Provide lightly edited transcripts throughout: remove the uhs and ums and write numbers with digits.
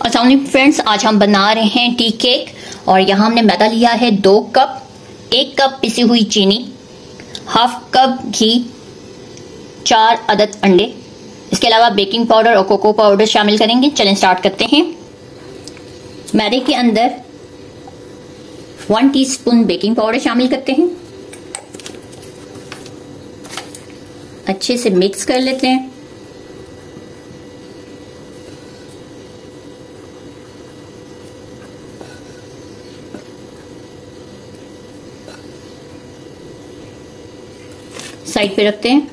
अस्सलाम वालेकुम फ्रेंड्स, आज हम बना रहे हैं टी केक। और यहाँ हमने मैदा लिया है 2 कप, 1 कप पिसी हुई चीनी, हाफ कप घी, 4 अदद अंडे। इसके अलावा बेकिंग पाउडर और कोको पाउडर शामिल करेंगे। चलें स्टार्ट करते हैं। मैदे के अंदर 1 टीस्पून बेकिंग पाउडर शामिल करते हैं। अच्छे से मिक्स कर लेते हैं। साइड पे रखते हैं।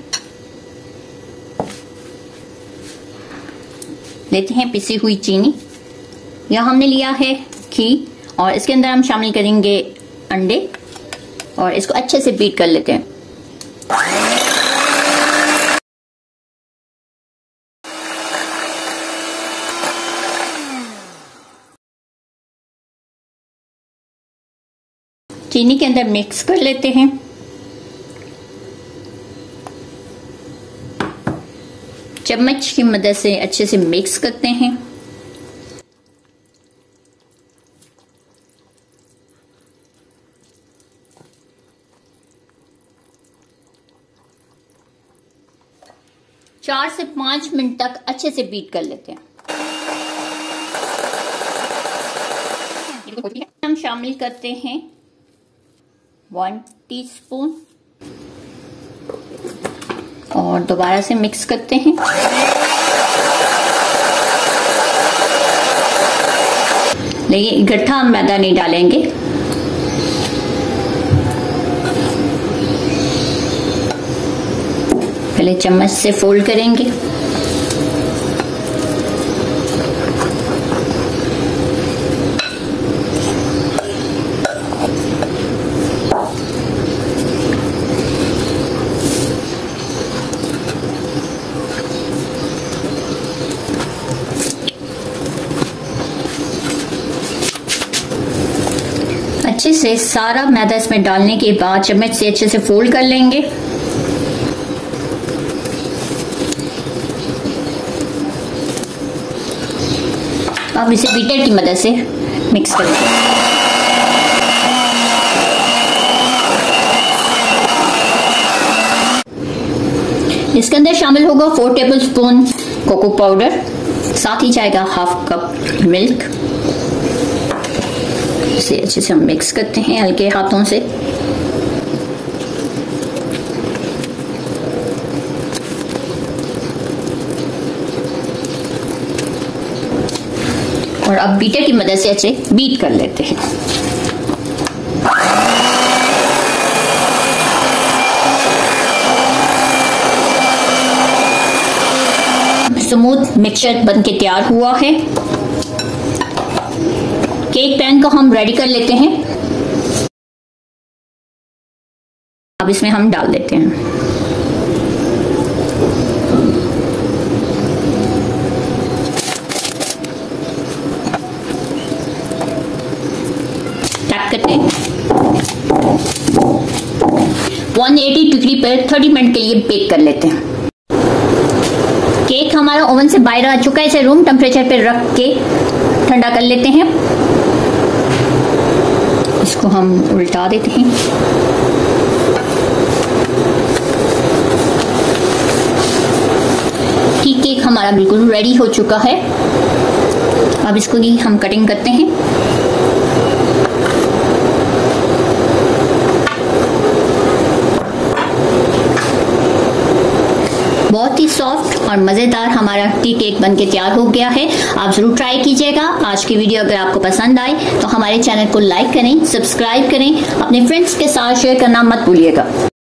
लेते हैं पिसी हुई चीनी। यहां हमने लिया है घी और इसके अंदर हम शामिल करेंगे अंडे और इसको अच्छे से बीट कर लेते हैं। चीनी के अंदर मिक्स कर लेते हैं। चम्मच की मदद से अच्छे से मिक्स करते हैं। चार से 5 मिनट तक अच्छे से बीट कर लेते हैं। हम शामिल करते हैं 1 टीस्पून और दोबारा से मिक्स करते हैं। लेकिन इकट्ठा हम मैदा नहीं डालेंगे। पहले चम्मच से फोल्ड करेंगे। अच्छे से सारा मैदा इसमें डालने के बाद चम्मच से अच्छे से फोल्ड कर लेंगे। अब इसे बीटर की मदद से मिक्स करेंगे। इसके अंदर शामिल होगा 4 टेबलस्पून कोको पाउडर, साथ ही जाएगा हाफ कप मिल्क। इसे अच्छे से हम मिक्स करते हैं हल्के हाथों से। और अब बीटर की मदद से अच्छे बीट कर लेते हैं। स्मूथ मिक्सचर बनके तैयार हुआ है। केक पैन को हम रेडी कर लेते हैं। अब इसमें हम डाल देते हैं। टैप करते हैं। 180 डिग्री पर 30 मिनट के लिए बेक कर लेते हैं। केक हमारा ओवन से बाहर आ चुका है। इसे रूम टेम्परेचर पर रख के ठंडा कर लेते हैं। इसको हम उल्टा देते हैं। केक हमारा बिल्कुल रेडी हो चुका है। अब इसको ही हम कटिंग करते हैं। बहुत ही सॉफ्ट और मजेदार हमारा टी केक बनके तैयार हो गया है। आप जरूर ट्राई कीजिएगा। आज की वीडियो अगर आपको पसंद आए तो हमारे चैनल को लाइक करें, सब्सक्राइब करें, अपने फ्रेंड्स के साथ शेयर करना मत भूलिएगा।